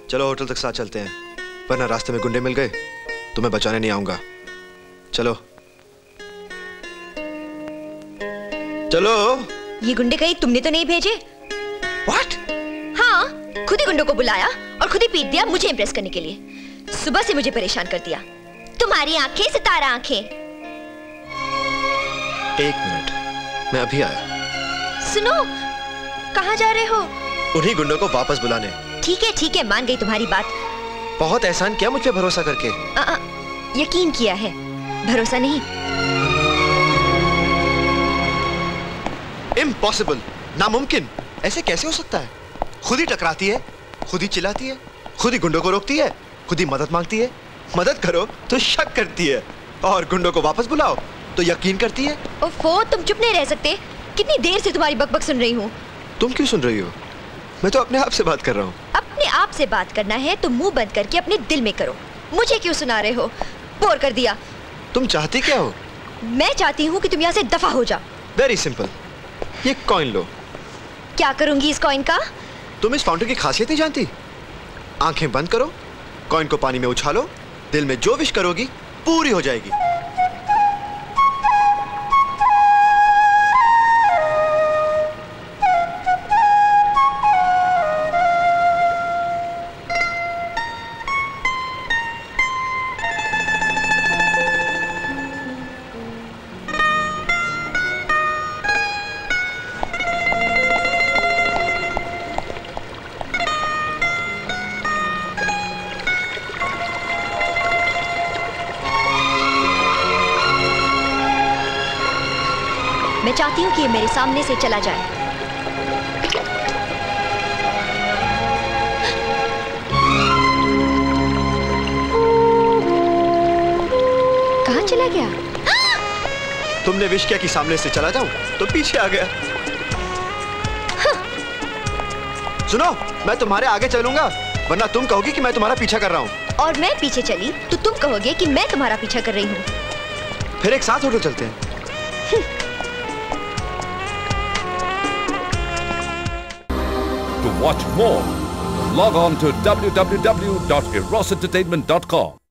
चलो होटल तक साथ चलते हैं, वरना रास्ते में गुंडे मिल गए तो मैं बचाने नहीं आऊंगा। चलो चलो। ये गुंडे कहीं तुमने तो नहीं भेजे? What? हाँ, खुद ही गुंडों को बुलाया और खुद ही पीट दिया मुझे इम्प्रेस करने के लिए। सुबह से मुझे परेशान कर दिया। तुम्हारी आंखें सितारा आंखें। एक मिनट, मैं अभी आया। सुनो, कहाँ जा रहे हो? उन्हीं गुंडों को वापस बुलाने। ठीक है, मान गई तुम्हारी बात। बहुत एहसान किया मुझ पे भरोसा करके। यकीन किया है, भरोसा नहीं। इम्पॉसिबल, नामुमकिन। ऐसे कैसे हो सकता है? खुद ही टकराती है, खुद ही चिल्लाती है, खुद ही गुंडों को रोकती है, खुद ही मदद मांगती है। मदद करो तो शक करती है, और गुंडों को वापस बुलाओ तो यकीन करती है। ओफो, तुम चुप नहीं रह सकते? कितनी देर से तुम्हारी बकबक सुन रही हूँ। तुम क्यों सुन रही हो? मैं तो अपने आप से बात कर रहा हूँ। अपने आप से बात करना है तो मुंह बंद करके अपने दिल में करो। मुझे क्यों सुना रहे हो? बोर कर दिया। तुम चाहती क्या हो? मैं चाहती हूँ कि तुम यहाँ से दफा हो जाओ। वेरी सिंपल, ये कॉइन लो। क्या करूंगी इस कॉइन का? तुम इस फाउंटेन की खासियत नहीं जानती? आंखें बंद करो, कॉइन को पानी में उछालो, दिल में जो विश करोगी पूरी हो जाएगी। मैं चाहती हूँ कि ये मेरे सामने से चला जाए। कहाँ चला गया? तुमने विश किया कि सामने से चला जाऊं, तो पीछे आ गया। सुनो, मैं तुम्हारे आगे चलूंगा, वरना तुम कहोगी कि मैं तुम्हारा पीछा कर रहा हूँ। और मैं पीछे चली तो तुम कहोगे कि मैं तुम्हारा पीछा कर रही हूँ। फिर एक साथ होटल चलते हैं। To watch more, log on to www.erosentertainment.com.